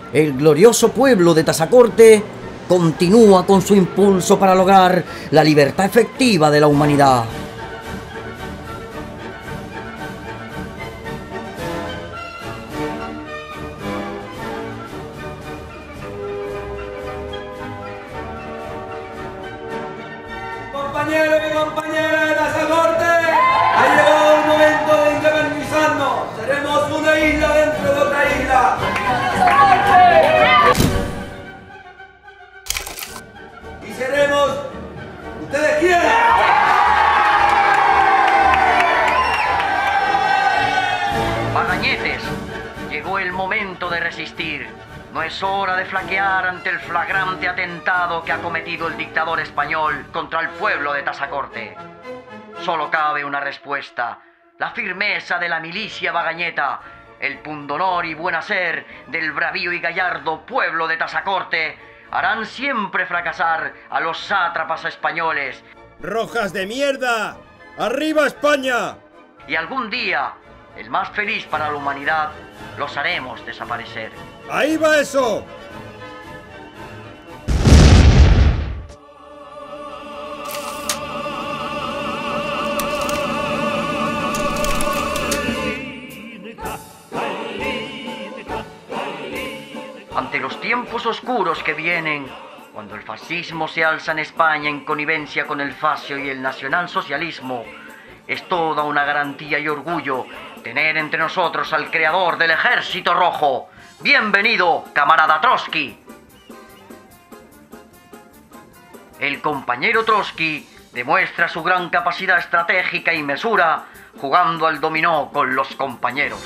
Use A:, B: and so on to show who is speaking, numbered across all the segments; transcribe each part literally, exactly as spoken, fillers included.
A: el glorioso pueblo de Tazacorte continúa con su impulso para lograr la libertad efectiva de la humanidad.
B: Compañeros y compañeras de Tazacorte, ha llegado el momento de independizarnos. Seremos una isla dentro de otra isla. Y seremos, ustedes quieran.
C: Bagañetes, llegó el momento de resistir. No es hora de flaquear ante el flagrante atentado que ha cometido el dictador español contra el pueblo de Tazacorte. Solo cabe una respuesta: la firmeza de la milicia bagañeta, el pundonor y buen hacer del bravío y gallardo pueblo de Tazacorte harán siempre fracasar a los sátrapas españoles.
D: ¡Rojas de mierda! ¡Arriba España!
C: Y algún día, el más feliz para la humanidad, los haremos desaparecer.
D: ¡Ahí va eso!
C: Ante los tiempos oscuros que vienen, cuando el fascismo se alza en España en connivencia con el fascio y el nacionalsocialismo, es toda una garantía y orgullo tener entre nosotros al creador del Ejército Rojo. ¡Bienvenido, camarada Trotsky! El compañero Trotsky demuestra su gran capacidad estratégica y mesura jugando al dominó con los compañeros.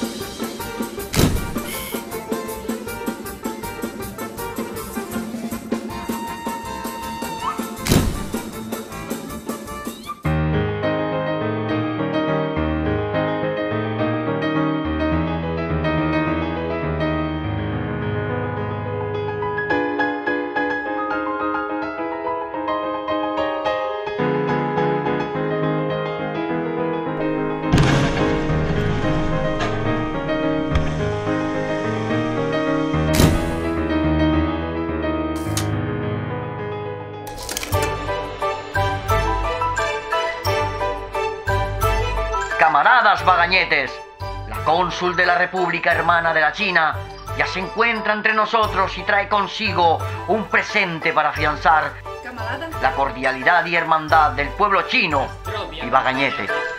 C: Camaradas bagañetes, la cónsul de la República Hermana de la China ya se encuentra entre nosotros y trae consigo un presente para afianzar la cordialidad y hermandad del pueblo chino y bagañete.